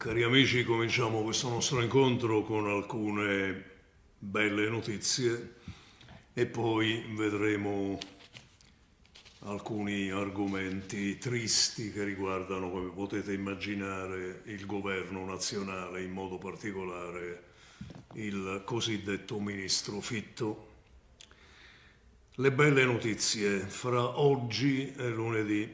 Cari amici, cominciamo questo nostro incontro con alcune belle notizie e poi vedremo alcuni argomenti tristi che riguardano, come potete immaginare, il governo nazionale, in modo particolare il cosiddetto ministro Fitto. Le belle notizie: fra oggi e lunedì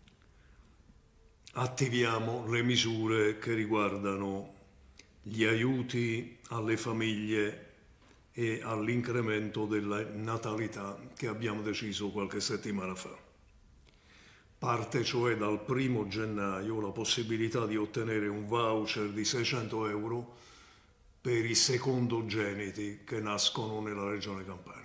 attiviamo le misure che riguardano gli aiuti alle famiglie e all'incremento della natalità che abbiamo deciso qualche settimana fa. Parte cioè dal 1° gennaio la possibilità di ottenere un voucher di 600 euro per i secondogeniti che nascono nella regione Campania.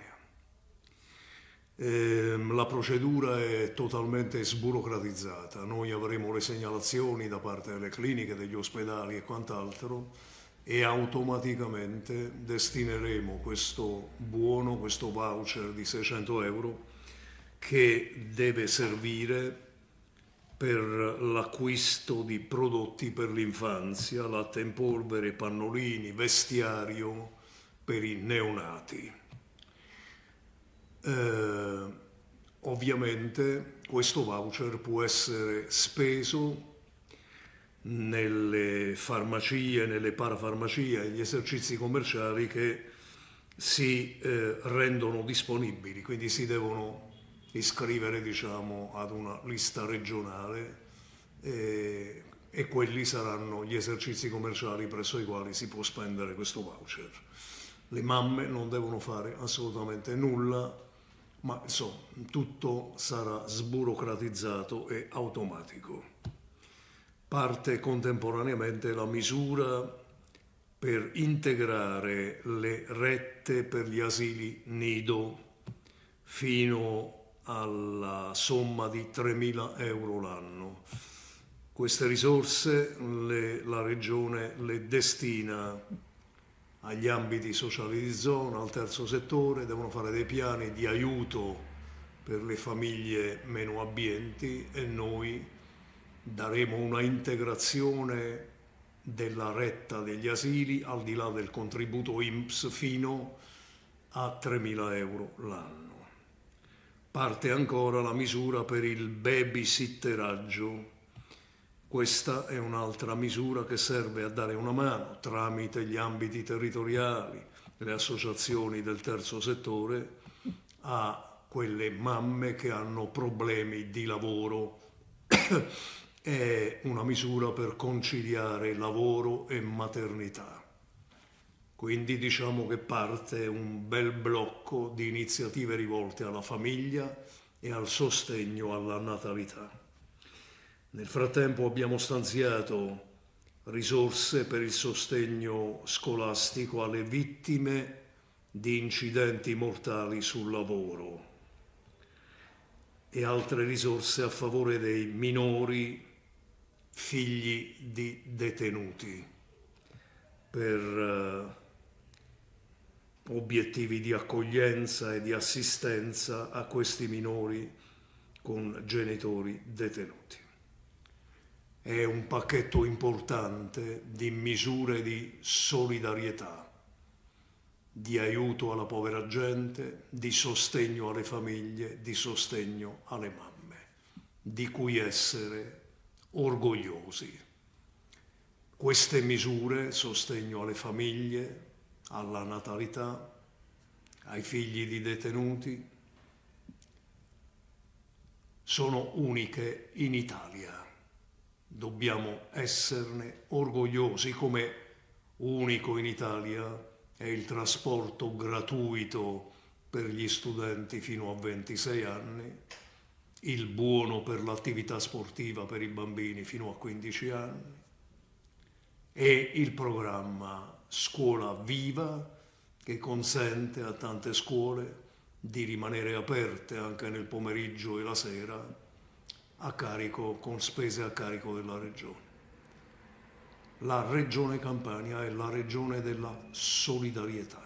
La procedura è totalmente sburocratizzata, noi avremo le segnalazioni da parte delle cliniche, degli ospedali e quant'altro e automaticamente destineremo questo buono, questo voucher di 600 euro che deve servire per l'acquisto di prodotti per l'infanzia, latte in polvere, pannolini, vestiario per i neonati. Ovviamente questo voucher può essere speso nelle farmacie, nelle parafarmacie e negli esercizi commerciali che si rendono disponibili, quindi si devono iscrivere, diciamo, ad una lista regionale e quelli saranno gli esercizi commerciali presso i quali si può spendere questo voucher. Le mamme non devono fare assolutamente nulla, ma insomma tutto sarà sburocratizzato e automatico. Parte contemporaneamente la misura per integrare le rette per gli asili nido fino alla somma di 3.000 euro l'anno. Queste risorse la Regione le destina agli ambiti sociali di zona, al terzo settore, devono fare dei piani di aiuto per le famiglie meno abbienti e noi daremo una integrazione della retta degli asili al di là del contributo INPS fino a 3.000 euro l'anno. Parte ancora la misura per il babysitteraggio. Questa è un'altra misura che serve a dare una mano tramite gli ambiti territoriali, le associazioni del terzo settore, a quelle mamme che hanno problemi di lavoro. È una misura per conciliare lavoro e maternità. Quindi diciamo che parte un bel blocco di iniziative rivolte alla famiglia e al sostegno alla natalità. Nel frattempo abbiamo stanziato risorse per il sostegno scolastico alle vittime di incidenti mortali sul lavoro e altre risorse a favore dei minori figli di detenuti per obiettivi di accoglienza e di assistenza a questi minori con genitori detenuti. È un pacchetto importante di misure di solidarietà, di aiuto alla povera gente, di sostegno alle famiglie, di sostegno alle mamme, di cui essere orgogliosi. Queste misure, sostegno alle famiglie, alla natalità, ai figli di detenuti, sono uniche in Italia. Dobbiamo esserne orgogliosi, come unico in Italia è il trasporto gratuito per gli studenti fino a 26 anni, il buono per l'attività sportiva per i bambini fino a 15 anni e il programma Scuola Viva che consente a tante scuole di rimanere aperte anche nel pomeriggio e la sera a carico, con spese a carico della regione. La regione Campania è la regione della solidarietà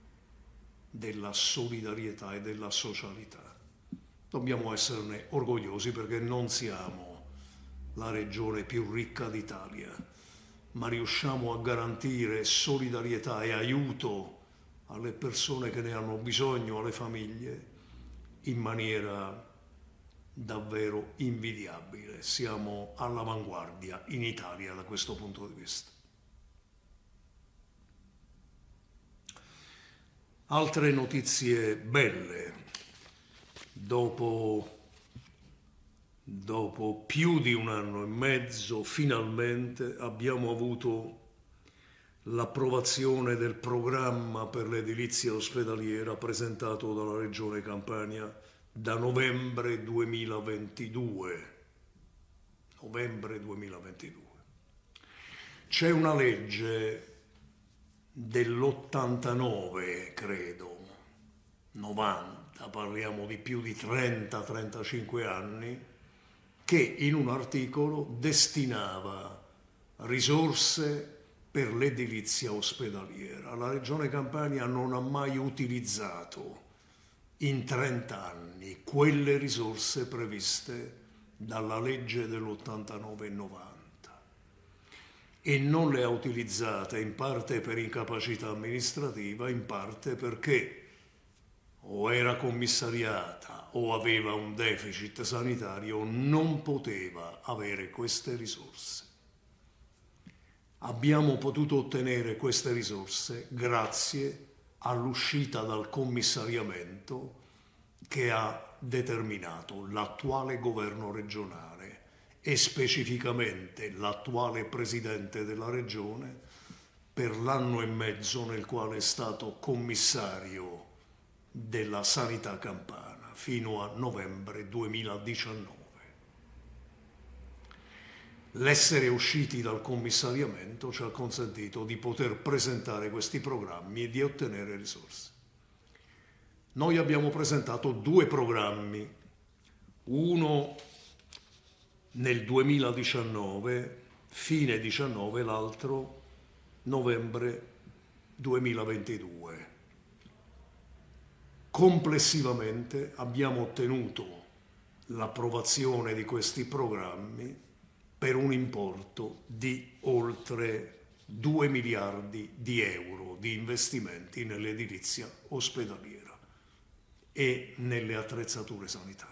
e della socialità. Dobbiamo esserne orgogliosi perché non siamo la regione più ricca d'Italia, ma riusciamo a garantire solidarietà e aiuto alle persone che ne hanno bisogno, alle famiglie, in maniera davvero invidiabile. Siamo all'avanguardia in Italia da questo punto di vista. Altre notizie belle. Dopo più di 1 anno e mezzo, finalmente abbiamo avuto l'approvazione del programma per l'edilizia ospedaliera presentato dalla Regione Campania da novembre 2022. Novembre 2022. C'è una legge dell'89, credo, 90, parliamo di più di 30-35 anni, che in un articolo destinava risorse per l'edilizia ospedaliera. La Regione Campania non ha mai utilizzato in 30 anni quelle risorse previste dalla legge dell'89 e 90 e non le ha utilizzate in parte per incapacità amministrativa, in parte perché o era commissariata o aveva un deficit sanitario, non poteva avere queste risorse. Abbiamo potuto ottenere queste risorse grazie all'uscita dal commissariamento che ha determinato l'attuale governo regionale e specificamente l'attuale presidente della regione per l'anno e mezzo nel quale è stato commissario della sanità campana fino a novembre 2019. L'essere usciti dal commissariamento ci ha consentito di poter presentare questi programmi e di ottenere risorse. Noi abbiamo presentato 2 programmi, uno nel 2019, fine 19, l'altro novembre 2022. Complessivamente abbiamo ottenuto l'approvazione di questi programmi per un importo di oltre 2 miliardi di euro di investimenti nell'edilizia ospedaliera e nelle attrezzature sanitarie.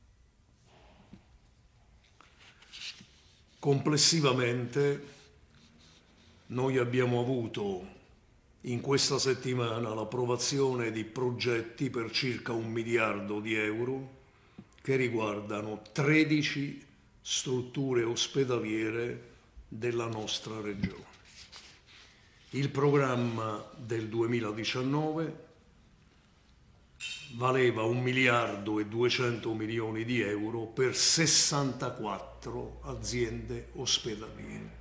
Complessivamente noi abbiamo avuto in questa settimana l'approvazione di progetti per circa 1 miliardo di euro che riguardano 13 strutture ospedaliere della nostra regione. Il programma del 2019 valeva 1 miliardo e 200 milioni di euro per 64 aziende ospedaliere.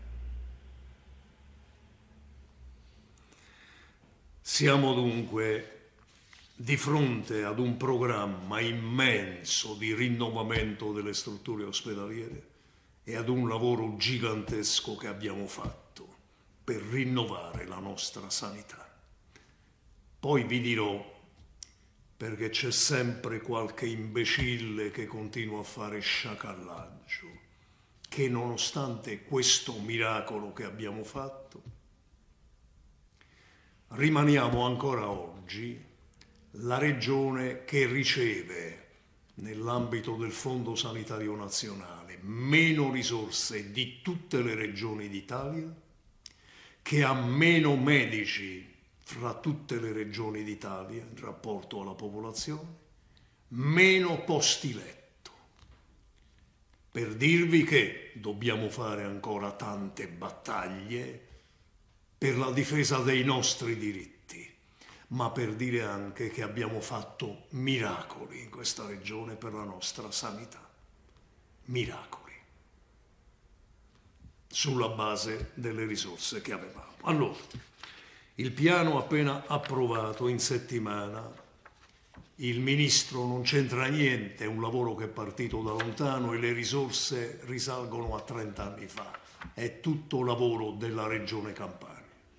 Siamo dunque di fronte ad un programma immenso di rinnovamento delle strutture ospedaliere e ad un lavoro gigantesco che abbiamo fatto per rinnovare la nostra sanità. Poi vi dirò, perché c'è sempre qualche imbecille che continua a fare sciacallaggio, che nonostante questo miracolo che abbiamo fatto, rimaniamo ancora oggi la regione che riceve nell'ambito del Fondo Sanitario Nazionale meno risorse di tutte le regioni d'Italia, che ha meno medici fra tutte le regioni d'Italia in rapporto alla popolazione, meno posti letto. Per dirvi che dobbiamo fare ancora tante battaglie per la difesa dei nostri diritti, ma per dire anche che abbiamo fatto miracoli in questa regione per la nostra sanità. Miracoli. Sulla base delle risorse che avevamo. Allora, il piano appena approvato in settimana, il ministro non c'entra niente, è un lavoro che è partito da lontano e le risorse risalgono a 30 anni fa. È tutto lavoro della Regione Campania.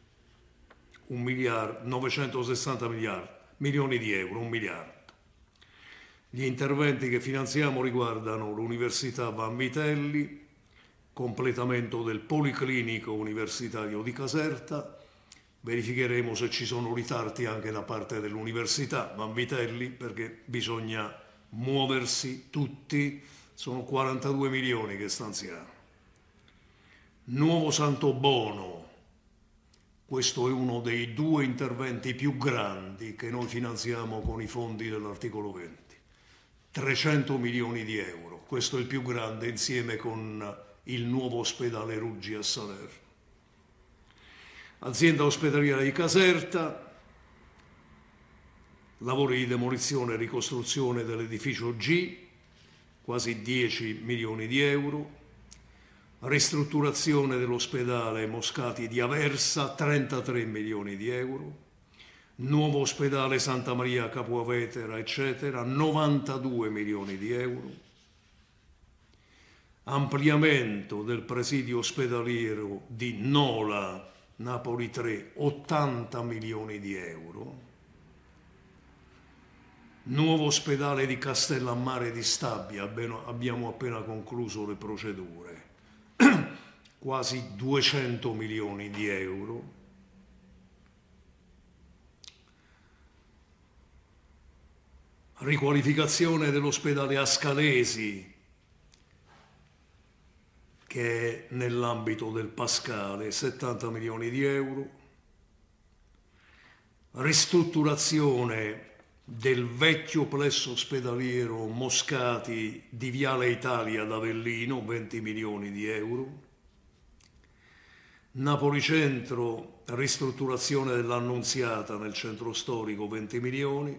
960 milioni di euro, 1 miliardo. Gli interventi che finanziamo riguardano l'Università Vanvitelli, completamento del Policlinico Universitario di Caserta. Verificheremo se ci sono ritardi anche da parte dell'Università Vanvitelli, perché bisogna muoversi tutti, sono 42 milioni che stanziamo. Nuovo Santobono, questo è uno dei 2 interventi più grandi che noi finanziamo con i fondi dell'articolo 20, 300 milioni di euro, questo è il più grande insieme con il nuovo ospedale Ruggi a Salerno. Azienda ospedaliera di Caserta, lavori di demolizione e ricostruzione dell'edificio G, quasi 10 milioni di euro, ristrutturazione dell'ospedale Moscati di Aversa, 33 milioni di euro, nuovo ospedale Santa Maria Capuavetera, eccetera, 92 milioni di euro, ampliamento del presidio ospedaliero di Nola, Napoli 3, 80 milioni di euro, nuovo ospedale di Castellammare di Stabia, abbiamo appena concluso le procedure, quasi 200 milioni di euro, riqualificazione dell'ospedale Ascalesi, che è nell'ambito del Pascale, 70 milioni di euro, ristrutturazione del vecchio plesso ospedaliero Moscati di Viale Italia ad Avellino, 20 milioni di euro, Napoli Centro, ristrutturazione dell'Annunziata nel centro storico, 20 milioni,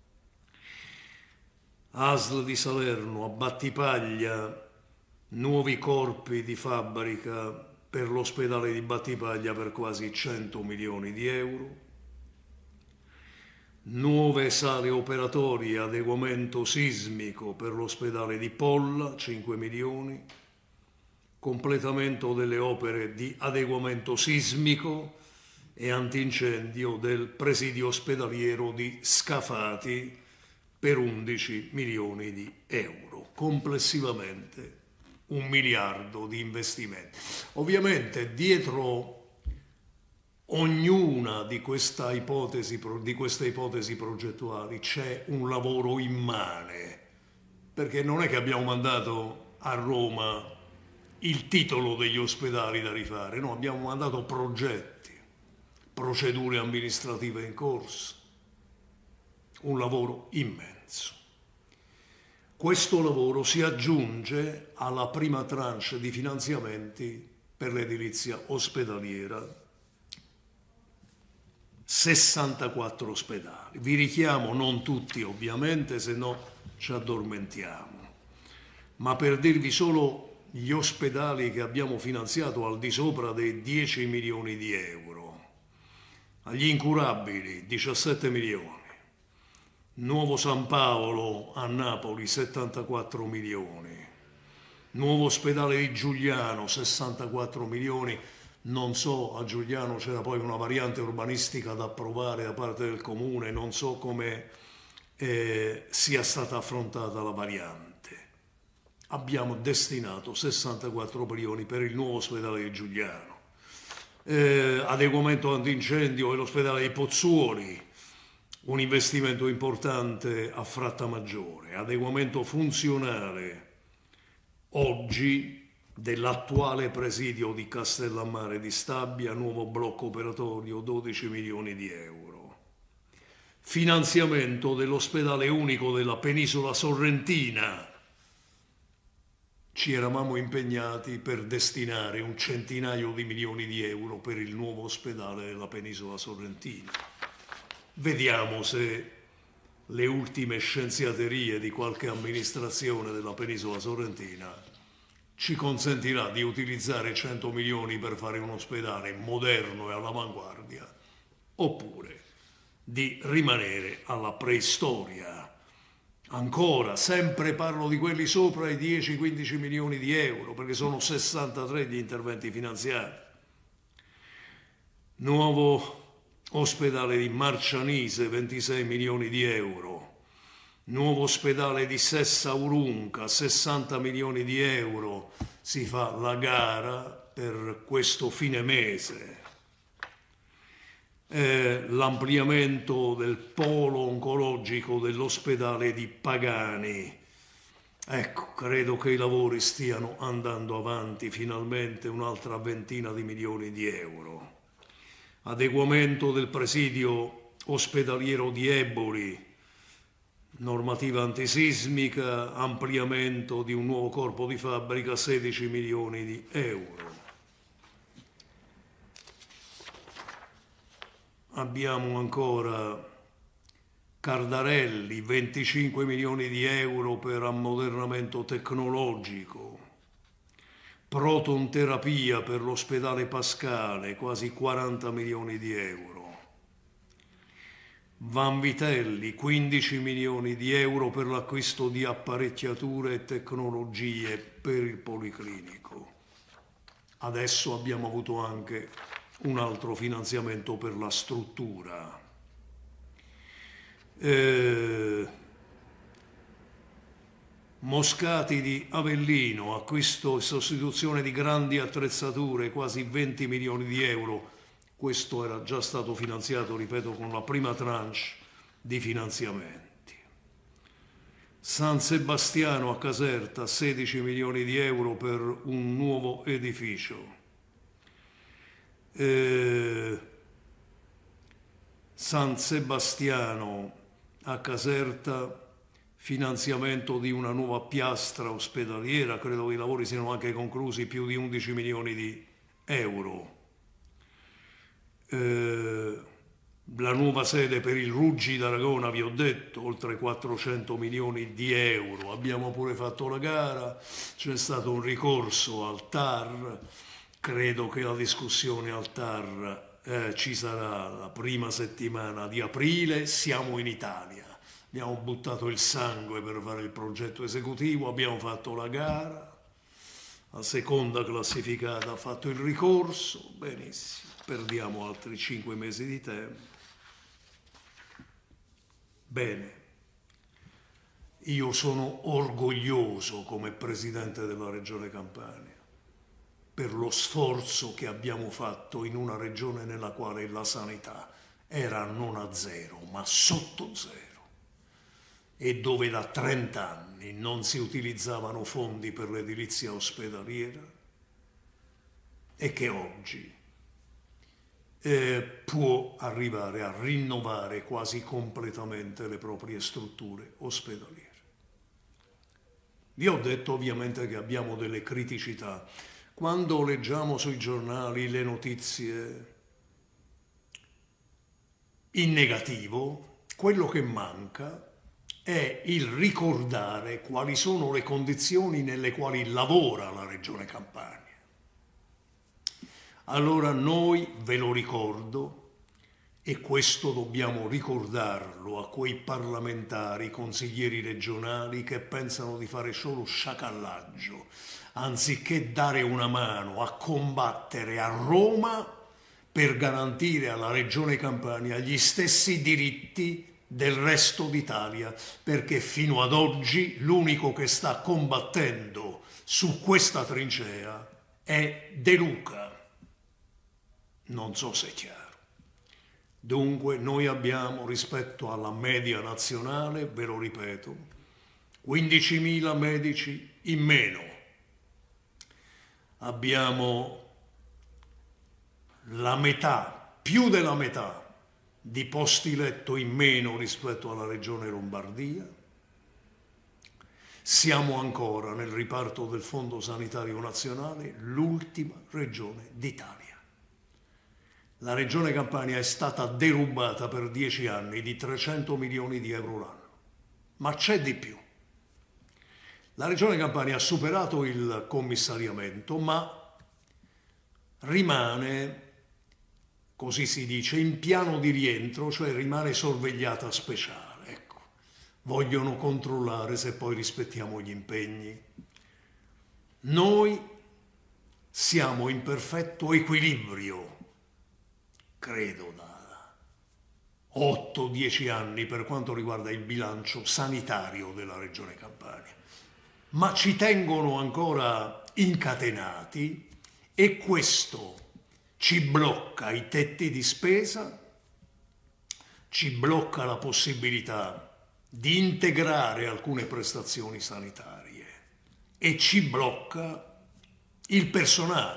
ASL di Salerno a Battipaglia, nuovi corpi di fabbrica per l'ospedale di Battipaglia per quasi 100 milioni di euro, nuove sale operatorie, adeguamento sismico per l'ospedale di Polla, 5 milioni, completamento delle opere di adeguamento sismico e antincendio del presidio ospedaliero di Scafati per 11 milioni di euro, complessivamente 1 miliardo di investimenti. Ovviamente dietro ognuna di queste ipotesi progettuali c'è un lavoro immane, perché non è che abbiamo mandato a Roma il titolo degli ospedali da rifare, no, abbiamo mandato progetti, procedure amministrative in corso, un lavoro immenso. Questo lavoro si aggiunge alla prima tranche di finanziamenti per l'edilizia ospedaliera, 64 ospedali. Vi richiamo, non tutti ovviamente, se no ci addormentiamo, ma per dirvi solo gli ospedali che abbiamo finanziato al di sopra dei 10 milioni di euro. Agli incurabili 17 milioni, Nuovo San Paolo a Napoli 74 milioni, nuovo ospedale di Giugliano 64 milioni, non so, a Giugliano c'era poi una variante urbanistica da approvare da parte del comune, non so come sia stata affrontata la variante. Abbiamo destinato 64 milioni per il nuovo ospedale di Giugliano, adeguamento antincendio dell'ospedale di Pozzuoli, un investimento importante a Frattamaggiore, adeguamento funzionale oggi dell'attuale presidio di Castellammare di Stabia, nuovo blocco operatorio, 12 milioni di euro. Finanziamento dell'ospedale unico della penisola sorrentina. Ci eravamo impegnati per destinare un centinaio di milioni di euro per il nuovo ospedale della penisola sorrentina. Vediamo se le ultime scienziaterie di qualche amministrazione della penisola sorrentina ci consentirà di utilizzare 100 milioni per fare un ospedale moderno e all'avanguardia, oppure di rimanere alla preistoria. Ancora, sempre parlo di quelli sopra i 10-15 milioni di euro, perché sono 63 gli interventi finanziari. Nuovo ospedale di Marcianise, 26 milioni di euro. Nuovo ospedale di Sessa Urunca, 60 milioni di euro, si fa la gara per questo fine mese. L'ampliamento del polo oncologico dell'ospedale di Pagani. Ecco, credo che i lavori stiano andando avanti, finalmente un'altra ventina di milioni di euro. Adeguamento del presidio ospedaliero di Eboli, normativa antisismica, ampliamento di un nuovo corpo di fabbrica, 16 milioni di euro. Abbiamo ancora Cardarelli, 25 milioni di euro per ammodernamento tecnologico. Proton terapia per l'ospedale Pascale, quasi 40 milioni di euro. Vanvitelli, 15 milioni di euro per l'acquisto di apparecchiature e tecnologie per il Policlinico. Adesso abbiamo avuto anche un altro finanziamento per la struttura. Moscati di Avellino, acquisto e sostituzione di grandi attrezzature, quasi 20 milioni di euro. Questo era già stato finanziato, ripeto, con la prima tranche di finanziamenti. San Sebastiano a Caserta, 16 milioni di euro per un nuovo edificio. San Sebastiano a Caserta, finanziamento di una nuova piastra ospedaliera, credo che i lavori siano anche conclusi, più di 11 milioni di euro. La nuova sede per il Ruggi d'Aragona, vi ho detto, oltre 400 milioni di euro. Abbiamo pure fatto la gara, c'è stato un ricorso al TAR, credo che la discussione al TAR ci sarà la prima settimana di aprile, siamo in Italia. Abbiamo buttato il sangue per fare il progetto esecutivo, abbiamo fatto la gara, la seconda classificata ha fatto il ricorso, benissimo, perdiamo altri 5 mesi di tempo. Bene, io sono orgoglioso come Presidente della Regione Campania per lo sforzo che abbiamo fatto in una regione nella quale la sanità era non a zero, ma sotto zero, e dove da 30 anni non si utilizzavano fondi per l'edilizia ospedaliera e che oggi può arrivare a rinnovare quasi completamente le proprie strutture ospedaliere. Vi ho detto ovviamente che abbiamo delle criticità. Quando leggiamo sui giornali le notizie in negativo, quello che manca è il ricordare quali sono le condizioni nelle quali lavora la Regione Campania. Allora noi, ve lo ricordo, e questo dobbiamo ricordarlo a quei parlamentari, consiglieri regionali che pensano di fare solo sciacallaggio, anziché dare una mano a combattere a Roma per garantire alla Regione Campania gli stessi diritti del resto d'Italia, perché fino ad oggi l'unico che sta combattendo su questa trincea è De Luca. Non so se è chiaro. Dunque noi abbiamo, rispetto alla media nazionale, ve lo ripeto, 15.000 medici in meno. Abbiamo la metà, più della metà, di posti letto in meno rispetto alla regione Lombardia. Siamo ancora nel riparto del Fondo Sanitario Nazionale l'ultima regione d'Italia. La Regione Campania è stata derubata per 10 anni di 300 milioni di euro l'anno. Ma c'è di più. La Regione Campania ha superato il commissariamento, ma rimane, così si dice, in piano di rientro, cioè rimane sorvegliata speciale. Ecco. Vogliono controllare se poi rispettiamo gli impegni. Noi siamo in perfetto equilibrio, credo, da 8-10 anni per quanto riguarda il bilancio sanitario della Regione Campania, ma ci tengono ancora incatenati e questo ci blocca i tetti di spesa, ci blocca la possibilità di integrare alcune prestazioni sanitarie e ci blocca il personale.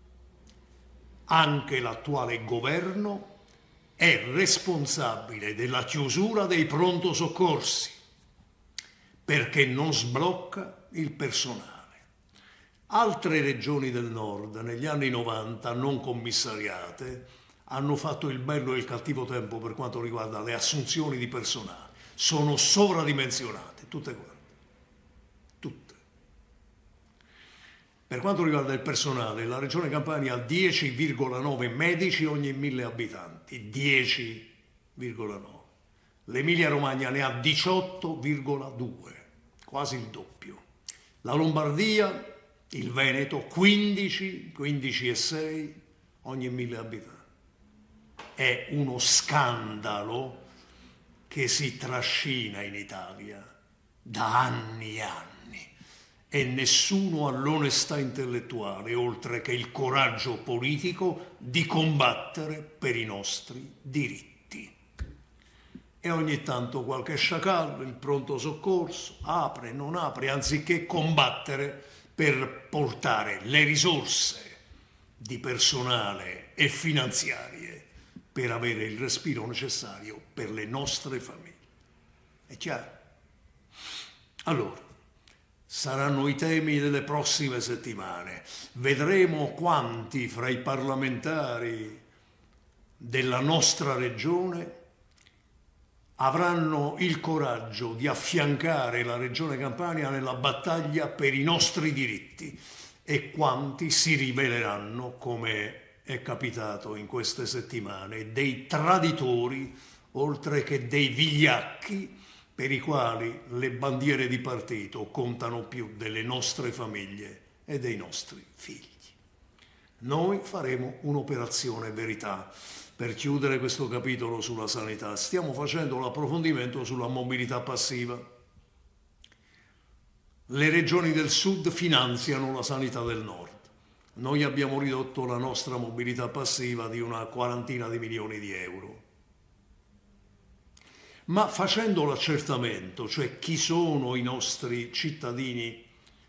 Anche l'attuale governo è responsabile della chiusura dei pronto soccorsi perché non sblocca il personale. Altre regioni del nord negli anni 90 non commissariate hanno fatto il bello e il cattivo tempo per quanto riguarda le assunzioni di personale. Sono sovradimensionate, tutte quante. Tutte. Per quanto riguarda il personale, la Regione Campania ha 10,9 medici ogni 1000 abitanti, 10,9. L'Emilia Romagna ne ha 18,2, quasi il doppio. La Lombardia, il Veneto, 15,6 ogni 1000 abitanti. È uno scandalo che si trascina in Italia da anni e anni. E nessuno ha l'onestà intellettuale, oltre che il coraggio politico, di combattere per i nostri diritti. E ogni tanto qualche sciacallo, il pronto soccorso, apre, non apre, anziché combattere per portare le risorse di personale e finanziarie per avere il respiro necessario per le nostre famiglie. È chiaro? Allora, saranno i temi delle prossime settimane. Vedremo quanti fra i parlamentari della nostra regione avranno il coraggio di affiancare la Regione Campania nella battaglia per i nostri diritti e quanti si riveleranno, come è capitato in queste settimane, dei traditori oltre che dei vigliacchi per i quali le bandiere di partito contano più delle nostre famiglie e dei nostri figli. Noi faremo un'operazione verità per chiudere questo capitolo sulla sanità. Stiamo facendo l'approfondimento sulla mobilità passiva. Le regioni del sud finanziano la sanità del nord. Noi abbiamo ridotto la nostra mobilità passiva di una quarantina di milioni di euro. Ma facendo l'accertamento, cioè chi sono i nostri cittadini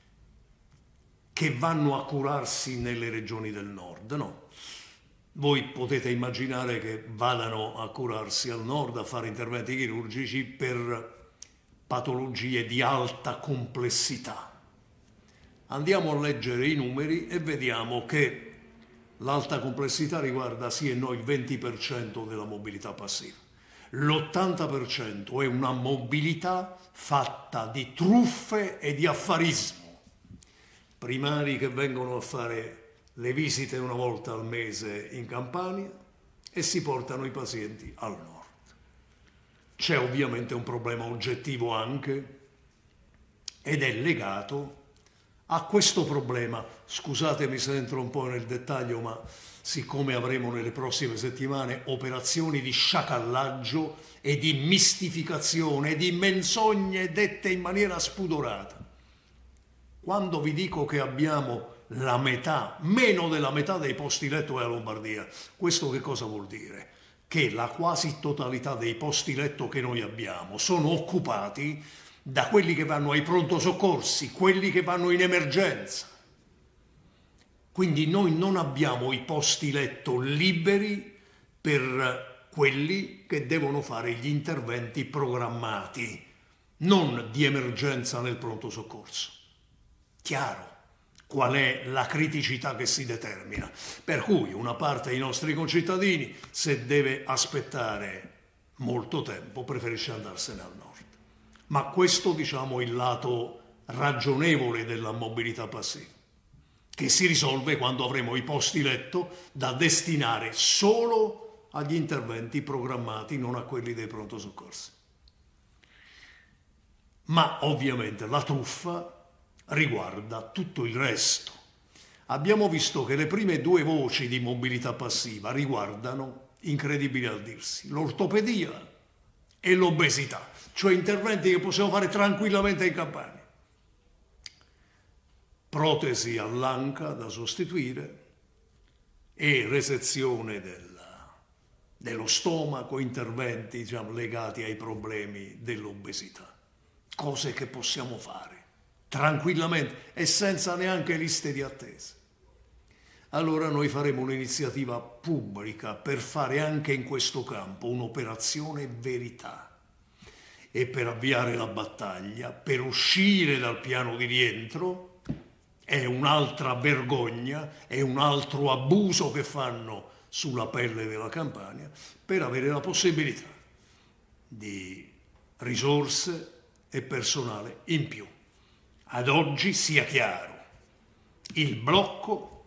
che vanno a curarsi nelle regioni del nord, no? Voi potete immaginare che vadano a curarsi al nord, a fare interventi chirurgici per patologie di alta complessità. Andiamo a leggere i numeri e vediamo che l'alta complessità riguarda sì e no il 20% della mobilità passiva. L'80% è una mobilità fatta di truffe e di affarismo. Primari che vengono a fare le visite una volta al mese in Campania e si portano i pazienti al nord. C'è ovviamente un problema oggettivo anche ed è legato a questo problema. Scusatemi se entro un po' nel dettaglio, ma siccome avremo nelle prossime settimane operazioni di sciacallaggio e di mistificazione, di menzogne dette in maniera spudorata. Quando vi dico che abbiamo la metà, meno della metà dei posti letto della Lombardia, questo che cosa vuol dire? Che la quasi totalità dei posti letto che noi abbiamo sono occupati da quelli che vanno ai pronto soccorsi, quelli che vanno in emergenza. Quindi noi non abbiamo i posti letto liberi per quelli che devono fare gli interventi programmati, non di emergenza nel pronto soccorso. Chiaro qual è la criticità che si determina, per cui una parte dei nostri concittadini, se deve aspettare molto tempo, preferisce andarsene al nord. Ma questo, diciamo, è il lato ragionevole della mobilità passiva, che si risolve quando avremo i posti letto da destinare solo agli interventi programmati, non a quelli dei pronto soccorsi. Ma ovviamente la truffa riguarda tutto il resto. Abbiamo visto che le prime due voci di mobilità passiva riguardano incredibili a dirsi, l'ortopedia e l'obesità, cioè interventi che possiamo fare tranquillamente in Campania. Protesi all'anca da sostituire e resezione dello stomaco, interventi diciamo, legati ai problemi dell'obesità. Cose che possiamo fare tranquillamente e senza neanche liste di attesa. Allora noi faremo un'iniziativa pubblica per fare anche in questo campo un'operazione verità e per avviare la battaglia, per uscire dal piano di rientro. È un'altra vergogna, è un altro abuso che fanno sulla pelle della Campania per avere la possibilità di risorse e personale in più. Ad oggi sia chiaro, il blocco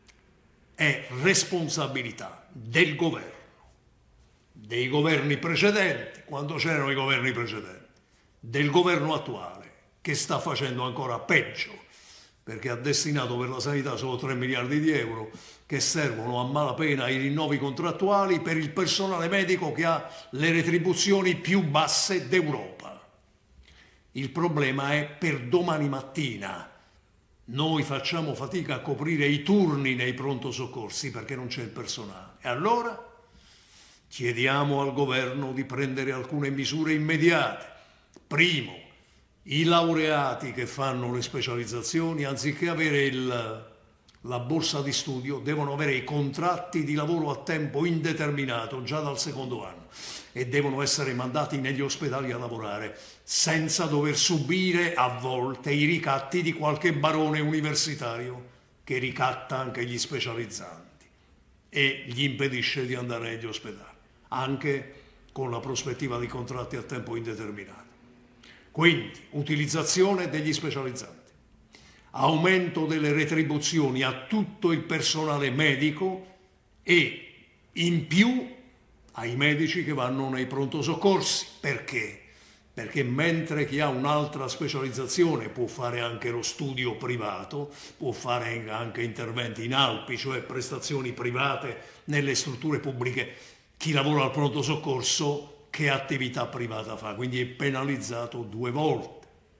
è responsabilità del governo, dei governi precedenti, quando c'erano i governi precedenti, del governo attuale che sta facendo ancora peggio, perché ha destinato per la sanità solo 3 miliardi di euro che servono a malapena ai rinnovi contrattuali per il personale medico che ha le retribuzioni più basse d'Europa. Il problema è per domani mattina. Noi facciamo fatica a coprire i turni nei pronto soccorsi perché non c'è il personale. E allora chiediamo al governo di prendere alcune misure immediate. Primo, i laureati che fanno le specializzazioni, anziché avere la borsa di studio, devono avere i contratti di lavoro a tempo indeterminato già dal secondo anno e devono essere mandati negli ospedali a lavorare senza dover subire a volte i ricatti di qualche barone universitario che ricatta anche gli specializzanti e gli impedisce di andare negli ospedali, anche con la prospettiva di contratti a tempo indeterminato. Quindi, utilizzazione degli specializzanti, aumento delle retribuzioni a tutto il personale medico e in più ai medici che vanno nei pronto soccorsi. Perché? Perché mentre chi ha un'altra specializzazione può fare anche lo studio privato, può fare anche interventi in alpi, cioè prestazioni private nelle strutture pubbliche, chi lavora al pronto soccorso che attività privata fa, quindi è penalizzato 2 volte.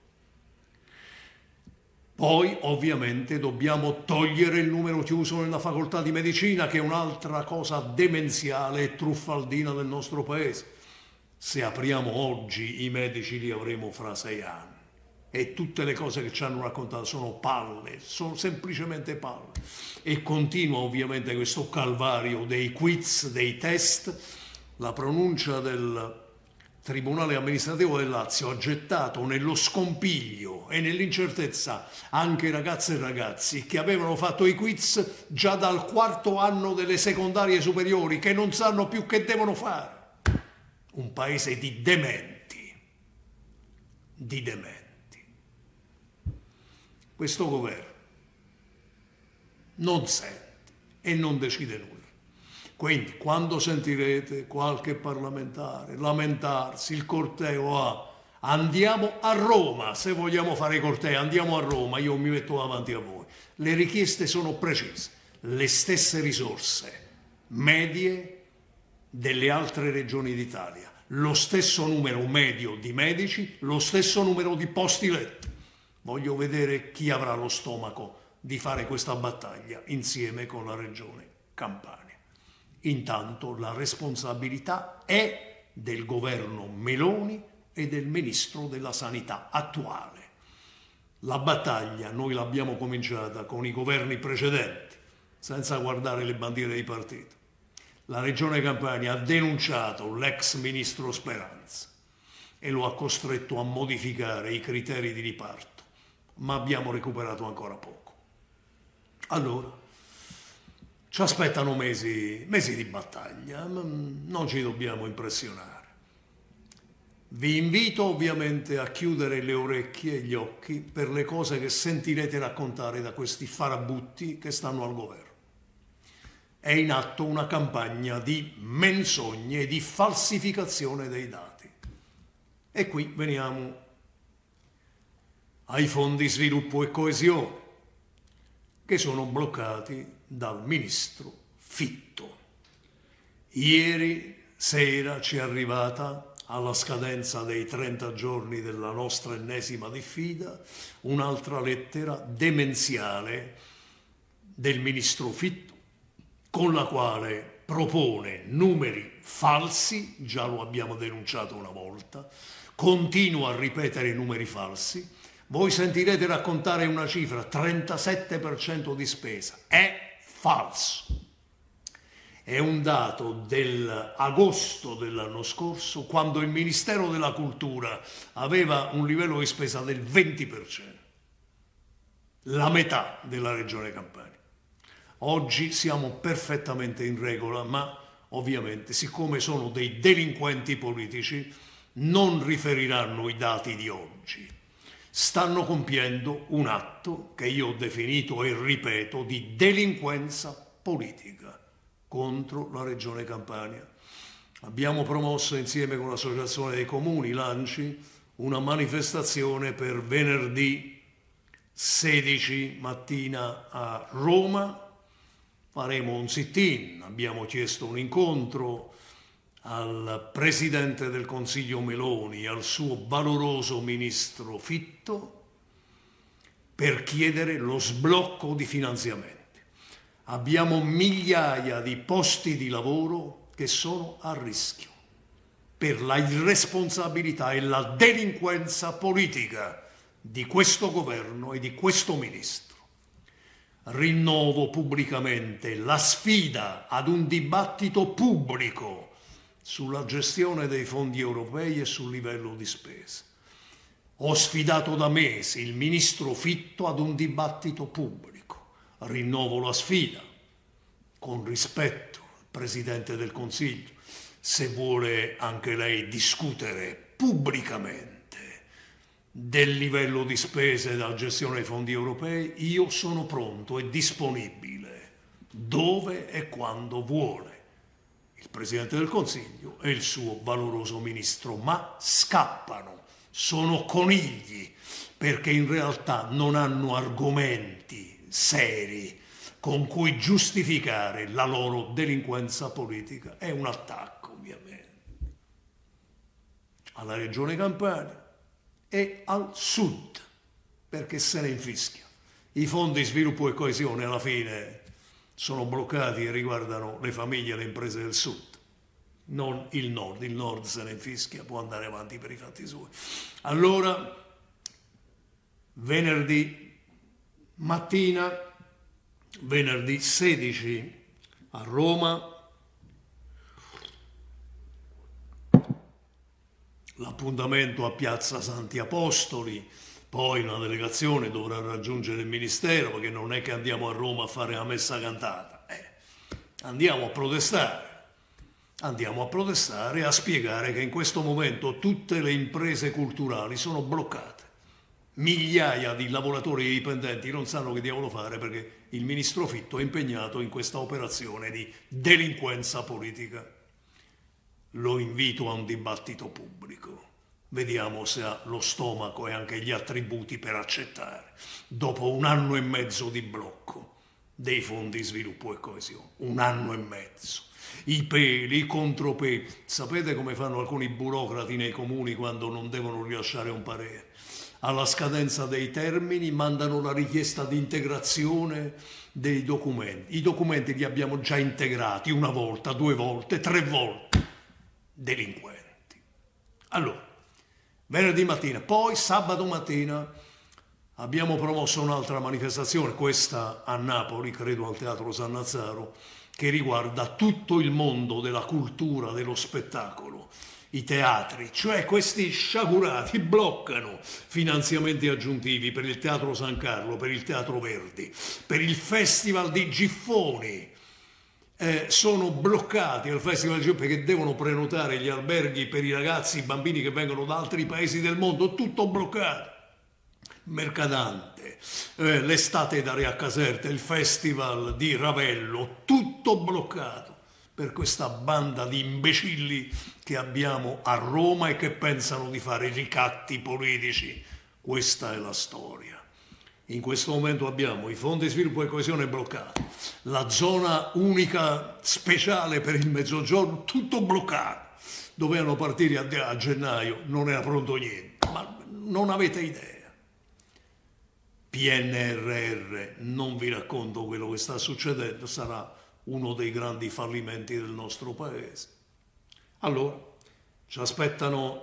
Poi ovviamente dobbiamo togliere il numero chiuso nella facoltà di medicina, che è un'altra cosa demenziale e truffaldina del nostro paese. Se apriamo oggi i medici li avremo fra 6 anni e tutte le cose che ci hanno raccontato sono palle, sono semplicemente palle. E continua ovviamente questo calvario dei quiz, dei test. La pronuncia del Tribunale amministrativo del Lazio ha gettato nello scompiglio e nell'incertezza anche ragazze e ragazzi che avevano fatto i quiz già dal 4º anno delle secondarie superiori, che non sanno più che devono fare. Un paese di dementi, di dementi. Questo governo non sente e non decide nulla. Quindi quando sentirete qualche parlamentare lamentarsi, il corteo andiamo a Roma, se vogliamo fare i cortei andiamo a Roma, io mi metto davanti a voi. Le richieste sono precise, le stesse risorse medie delle altre regioni d'Italia, lo stesso numero medio di medici, lo stesso numero di posti letto. Voglio vedere chi avrà lo stomaco di fare questa battaglia insieme con la regione Campania. Intanto la responsabilità è del governo Meloni e del ministro della Sanità attuale. La battaglia noi l'abbiamo cominciata con i governi precedenti, senza guardare le bandiere dei partiti. La regione Campania ha denunciato l'ex ministro Speranza e lo ha costretto a modificare i criteri di riparto, ma abbiamo recuperato ancora poco. Allora, ci aspettano mesi di battaglia, non ci dobbiamo impressionare. Vi invito ovviamente a chiudere le orecchie e gli occhi per le cose che sentirete raccontare da questi farabutti che stanno al governo. È in atto una campagna di menzogne e di falsificazione dei dati. E qui veniamo ai fondi sviluppo e coesione, che sono bloccati dal ministro Fitto. Ieri sera ci è arrivata, alla scadenza dei 30 giorni della nostra ennesima diffida, un'altra lettera demenziale del ministro Fitto, con la quale propone numeri falsi, già lo abbiamo denunciato una volta, continua a ripetere numeri falsi. Voi sentirete raccontare una cifra, 37% di spesa, è falso. È un dato dell'agosto dell'anno scorso, quando il Ministero della Cultura aveva un livello di spesa del 20%, la metà della Regione Campania. Oggi siamo perfettamente in regola, ma ovviamente, siccome sono dei delinquenti politici, non riferiranno i dati di oggi. Stanno compiendo un atto che io ho definito e ripeto di delinquenza politica contro la Regione Campania. Abbiamo promosso insieme con l'Associazione dei Comuni, l'ANCI, una manifestazione per venerdì 16 mattina a Roma. Faremo un sit-in, abbiamo chiesto un incontro al Presidente del Consiglio Meloni, al suo valoroso Ministro Fitto, per chiedere lo sblocco di finanziamenti. Abbiamo migliaia di posti di lavoro che sono a rischio per la irresponsabilità e la delinquenza politica di questo governo e di questo ministro. Rinnovo pubblicamente la sfida ad un dibattito pubblico sulla gestione dei fondi europei e sul livello di spesa. Ho sfidato da mesi il ministro Fitto ad un dibattito pubblico. Rinnovo la sfida, con rispetto al Presidente del Consiglio, se vuole anche lei discutere pubblicamente del livello di spesa e della gestione dei fondi europei, io sono pronto e disponibile, dove e quando vuole, il Presidente del Consiglio e il suo valoroso Ministro, ma scappano, sono conigli, perché in realtà non hanno argomenti seri con cui giustificare la loro delinquenza politica. È un attacco, ovviamente, alla Regione Campania e al Sud, perché se ne infischia. I fondi sviluppo e coesione alla fine sono bloccati e riguardano le famiglie e le imprese del Sud, non il Nord se ne infischia, può andare avanti per i fatti suoi. Allora, venerdì mattina, venerdì 16 a Roma, l'appuntamento a Piazza Santi Apostoli, poi una delegazione dovrà raggiungere il Ministero, perché non è che andiamo a Roma a fare la messa cantata, andiamo a protestare e a spiegare che in questo momento tutte le imprese culturali sono bloccate. Migliaia di lavoratori e dipendenti non sanno che diavolo fare perché il ministro Fitto è impegnato in questa operazione di delinquenza politica. Lo invito a un dibattito pubblico. Vediamo se ha lo stomaco e anche gli attributi per accettare, dopo un anno e mezzo di blocco dei fondi sviluppo e coesione. Un anno e mezzo. I peli, i contropeli. Sapete come fanno alcuni burocrati nei comuni quando non devono rilasciare un parere? Alla scadenza dei termini mandano la richiesta di integrazione dei documenti. I documenti li abbiamo già integrati una volta, 2 volte, 3 volte. Delinquenti. Allora, venerdì mattina, poi sabato mattina abbiamo promosso un'altra manifestazione, questa a Napoli, credo al Teatro San Nazzaro, che riguarda tutto il mondo della cultura, dello spettacolo. I teatri, cioè questi sciagurati, bloccano finanziamenti aggiuntivi per il Teatro San Carlo, per il Teatro Verdi, per il Festival di Giffoni. Sono bloccati al Festival di Giffoni perché devono prenotare gli alberghi per i ragazzi, i bambini che vengono da altri paesi del mondo, tutto bloccato. Mercadante, l'estate da Re a Caserta, il Festival di Ravello, tutto bloccato per questa banda di imbecilli che abbiamo a Roma e che pensano di fare ricatti politici. Questa è la storia. In questo momento abbiamo i fondi di sviluppo e coesione bloccati, la zona unica speciale per il Mezzogiorno tutto bloccato. Dovevano partire a gennaio, non era pronto niente, ma non avete idea. PNRR, non vi racconto quello che sta succedendo, sarà uno dei grandi fallimenti del nostro paese. Allora, ci aspettano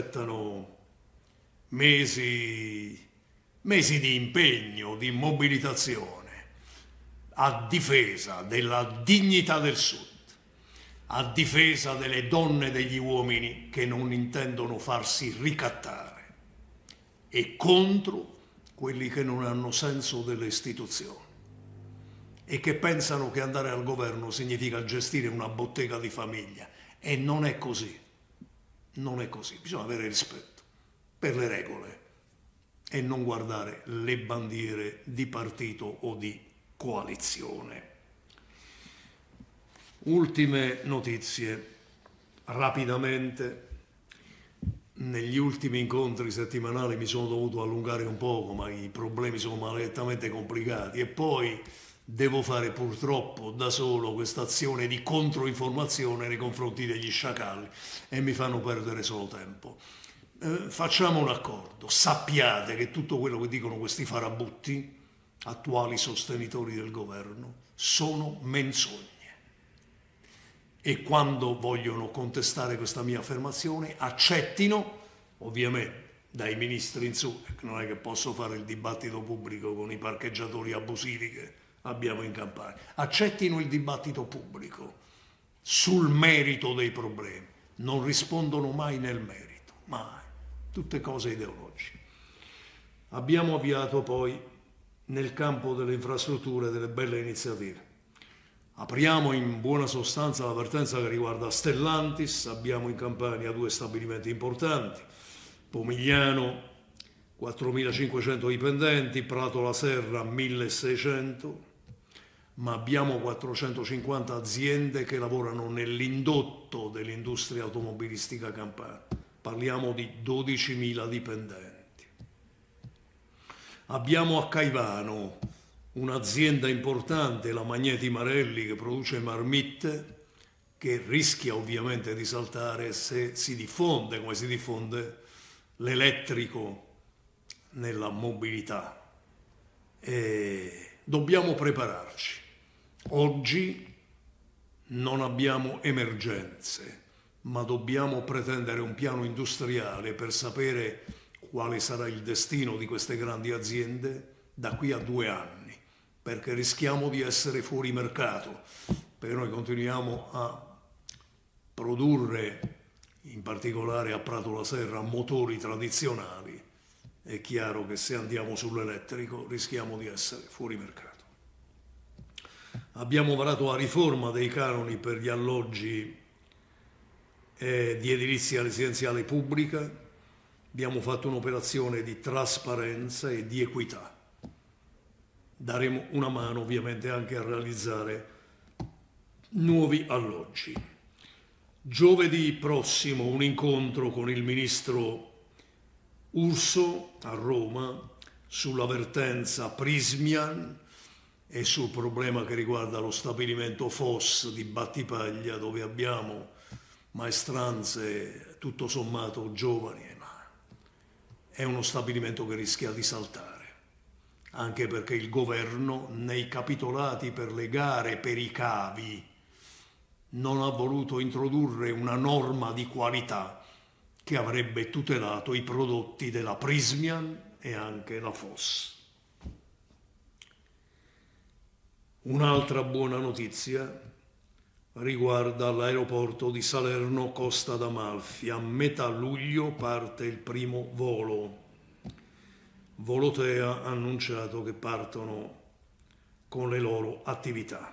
mesi di impegno, di mobilitazione a difesa della dignità del Sud, a difesa delle donne e degli uomini che non intendono farsi ricattare e contro quelli che non hanno senso delle istituzioni e che pensano che andare al governo significa gestire una bottega di famiglia. E non è così, non è così. Bisogna avere rispetto per le regole e non guardare le bandiere di partito o di coalizione. Ultime notizie, rapidamente. Negli ultimi incontri settimanali mi sono dovuto allungare un poco, ma i problemi sono maledettamente complicati e poi devo fare purtroppo da solo questa azione di controinformazione nei confronti degli sciacalli e mi fanno perdere solo tempo. Facciamo un accordo, sappiate che tutto quello che dicono questi farabutti, attuali sostenitori del governo, sono menzogne. E quando vogliono contestare questa mia affermazione, accettino, ovviamente dai ministri in su, non è che posso fare il dibattito pubblico con i parcheggiatori abusivi che abbiamo in Campania, accettino il dibattito pubblico sul merito dei problemi, non rispondono mai nel merito, mai, tutte cose ideologiche. Abbiamo avviato poi nel campo delle infrastrutture delle belle iniziative. Apriamo in buona sostanza l'avvertenza che riguarda Stellantis, abbiamo in Campania 2 stabilimenti importanti, Pomigliano 4.500 dipendenti, Prato la Serra 1.600, ma abbiamo 450 aziende che lavorano nell'indotto dell'industria automobilistica campana, parliamo di 12.000 dipendenti. Abbiamo a Caivano un'azienda importante, la Magneti Marelli, che produce marmitte, che rischia ovviamente di saltare se si diffonde, come si diffonde l'elettrico nella mobilità. E dobbiamo prepararci. Oggi non abbiamo emergenze, ma dobbiamo pretendere un piano industriale per sapere quale sarà il destino di queste grandi aziende da qui a 2 anni, perché rischiamo di essere fuori mercato, perché noi continuiamo a produrre, in particolare a Prato la Serra, motori tradizionali. È chiaro che se andiamo sull'elettrico rischiamo di essere fuori mercato. Abbiamo varato la riforma dei canoni per gli alloggi di edilizia residenziale pubblica, abbiamo fatto un'operazione di trasparenza e di equità. Daremo una mano ovviamente anche a realizzare nuovi alloggi. Giovedì prossimo un incontro con il ministro Urso a Roma sulla vertenza Prismian e sul problema che riguarda lo stabilimento FOS di Battipaglia, dove abbiamo maestranze tutto sommato giovani, ma è uno stabilimento che rischia di saltare, anche perché il governo nei capitolati per le gare per i cavi non ha voluto introdurre una norma di qualità che avrebbe tutelato i prodotti della Prismian e anche la FOS. Un'altra buona notizia riguarda l'aeroporto di Salerno Costa d'Amalfi. A metà luglio parte il primo volo. Volotea ha annunciato che partono con le loro attività.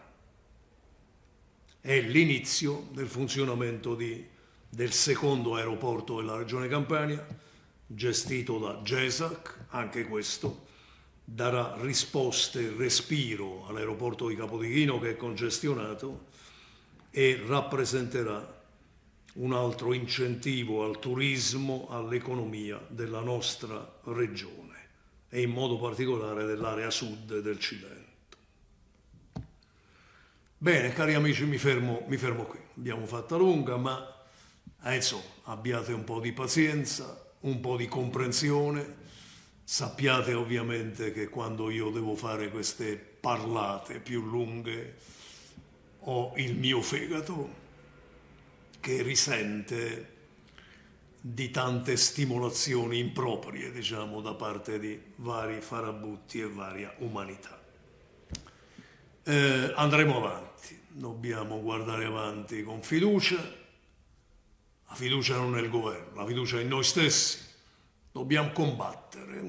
È l'inizio del funzionamento del secondo aeroporto della Regione Campania, gestito da GESAC. Anche questo darà risposte e respiro all'aeroporto di Capodichino, che è congestionato, e rappresenterà un altro incentivo al turismo, all'economia della nostra regione. e in modo particolare dell'area sud del Cilento. Bene, cari amici, mi fermo qui. Abbiamo fatta lunga, ma insomma, abbiate un po' di pazienza, un po' di comprensione. Sappiate ovviamente che quando io devo fare queste parlate più lunghe ho il mio fegato che risente di tante stimolazioni improprie, diciamo, da parte di vari farabutti e varia umanità. Andremo avanti, dobbiamo guardare avanti con fiducia. La fiducia non nel governo, la fiducia in noi stessi. Dobbiamo combattere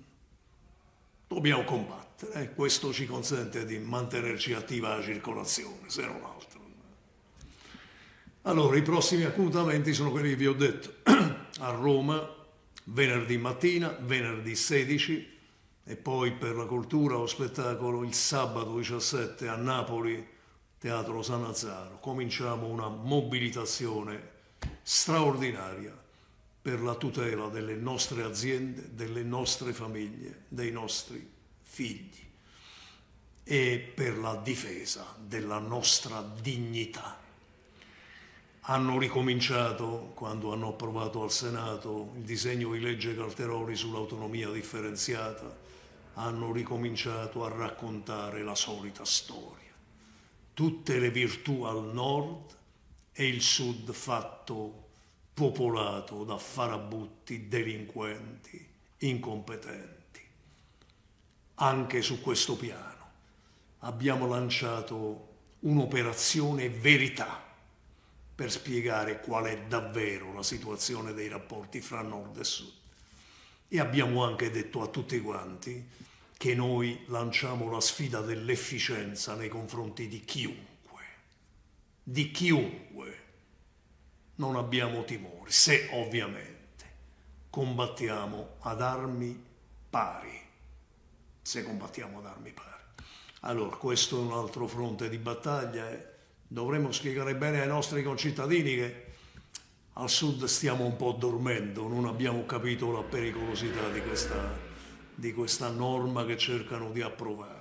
e questo ci consente di mantenerci attiva la circolazione, se non altro. Allora, i prossimi appuntamenti sono quelli che vi ho detto. A Roma, venerdì mattina, venerdì 16, e poi per la cultura o spettacolo il sabato 17 a Napoli, Teatro San Lazzaro. Cominciamo una mobilitazione straordinaria per la tutela delle nostre aziende, delle nostre famiglie, dei nostri figli e per la difesa della nostra dignità. Hanno ricominciato, quando hanno approvato al Senato il disegno di legge Calderoli sull'autonomia differenziata, hanno ricominciato a raccontare la solita storia. Tutte le virtù al nord e il sud fatto popolato da farabutti, delinquenti, incompetenti. Anche su questo piano abbiamo lanciato un'operazione verità per spiegare qual è davvero la situazione dei rapporti fra nord e sud. E abbiamo anche detto a tutti quanti che noi lanciamo la sfida dell'efficienza nei confronti di chiunque. Di chiunque. Non abbiamo timori, se ovviamente combattiamo ad armi pari. Se combattiamo ad armi pari. Allora, questo è un altro fronte di battaglia. Dovremmo spiegare bene ai nostri concittadini che al sud stiamo un po' dormendo, non abbiamo capito la pericolosità di questa norma che cercano di approvare.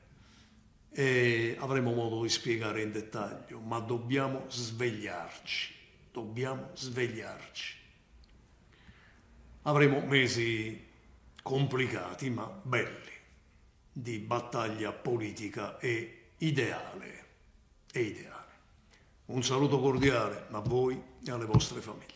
E avremo modo di spiegare in dettaglio, ma dobbiamo svegliarci. Avremo mesi complicati ma belli di battaglia politica e ideale. Un saluto cordiale a voi e alle vostre famiglie.